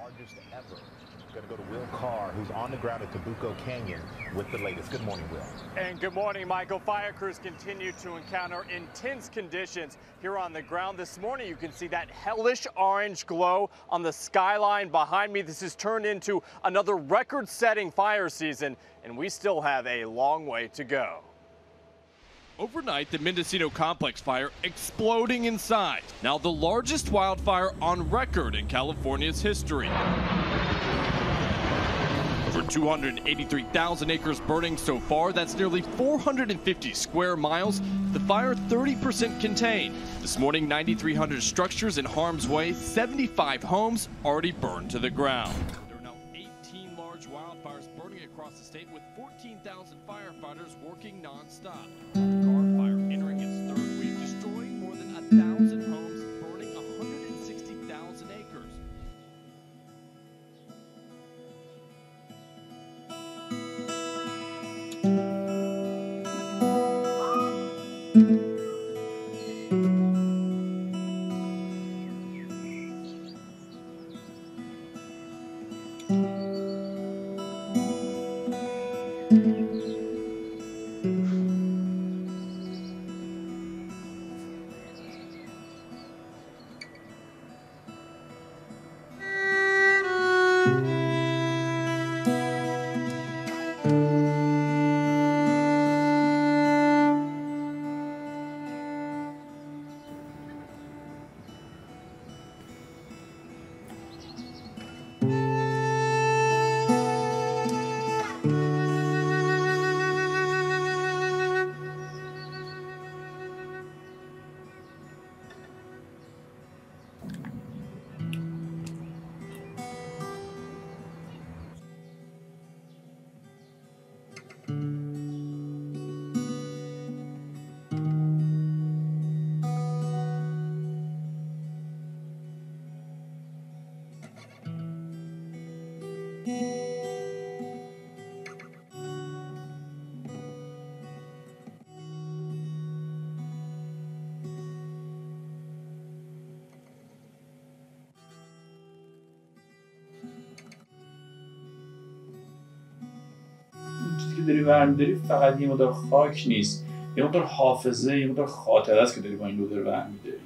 largest ever. Going to go to Will Carr, who's on the ground at Tabuco Canyon with the latest. Good morning, Will. And good morning, Michael. Fire crews continue to encounter intense conditions here on the ground. This morning, you can see that hellish orange glow on the skyline behind me. This has turned into another record-setting fire season, and we still have a long way to go. Overnight, the Mendocino Complex fire exploding in size. Now the largest wildfire on record in California's history. Over 283,000 acres burning so far. That's nearly 450 square miles. The fire 30% contained. This morning, 9,300 structures in harm's way, 75 homes already burned to the ground. There are now 18 large wildfires burning across the state with 14,000 firefighters working non-stop. Carr fire entering its third week, destroying more than 1,000 homes, burning 160,000 acres. که داری برمی‌داری فقط یه مقدار خاک نیست، یه مقدار حافظه، یه مقدار خاطره است که داری با این لودر برمی‌داری.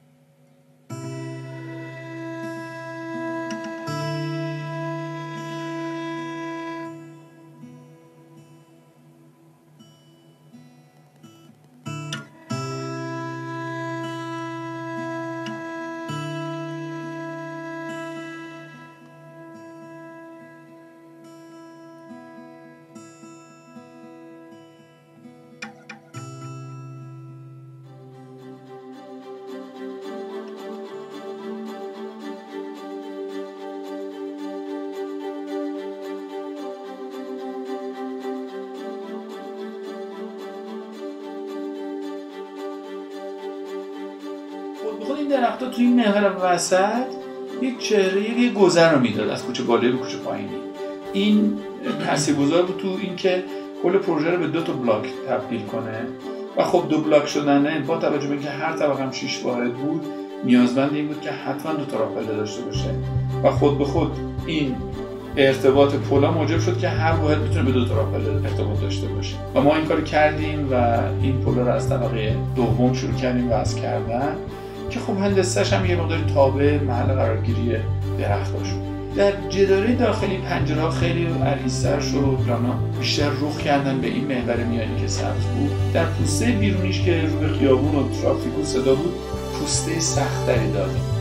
خود این درخت‌ها توی این محور وسط یک چهره، یک گذر رو میداد از کوچه بالایی به کوچه پایینی. این تاثیرگذار بود تو اینکه کل پروژه رو به 2 تا بلاک تبدیل کنه و خب 2 بلاک شدن با توجه به اینکه هر طبقه هم 6 واحد بود، نیازمند این بود که حتما 2 تا راپله داشته باشه و خود به خود این ارتباط پلا موجب شد که هر واحد بتونه به 2 تا راپله ارتباط داشته باشه و ما این کارو کردیم و این پلا رو از طبقه دوم شروع کردیم وصل کردن که خب هندسه‌اش هم یه مقداری تابع محل قرارگیری درخت‌ها شد. در جداره داخلی پنجره‌ها خیلی عریض‌تر شد، پلانا بیشتر رخ کردن به این محور میانی که سبز بود. در پوسته بیرونیش که رو به خیابون و ترافیک و صدا بود، پوسته سخت‌تری دادیم.